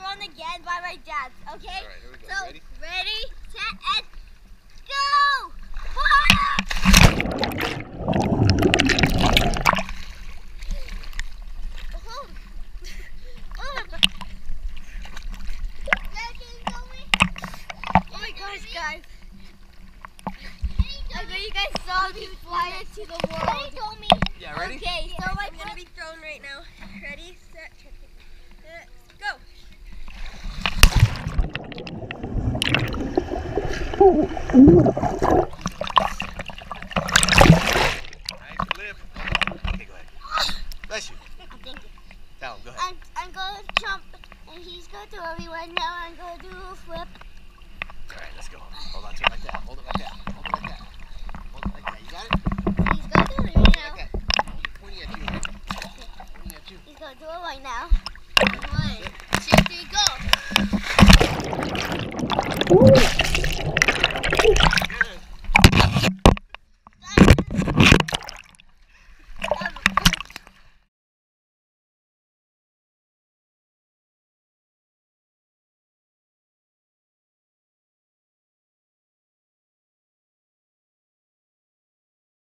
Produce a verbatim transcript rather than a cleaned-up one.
thrown again by my dad. Okay? All right, here we go. So, Ready? ready, set, and go! Oh, oh my gosh, guys. I know you guys saw me fly into the world. Yeah, ready? Okay, so I'm my gonna be thrown right now. Ready, set, let's go. Nice flip. Okay, go ahead. Bless you. Thank you. Tell him, go ahead. I'm, I'm going to jump, and he's going to everyone. Now I'm going to do a flip. All right, let's go. Hold on to it like that. Hold it like that. Hold it like that. Hold it like that. You got it? He's going to do it right Like now. that. Pointing at you. Pointing at you. He's going to do it right now. One, two, three, go.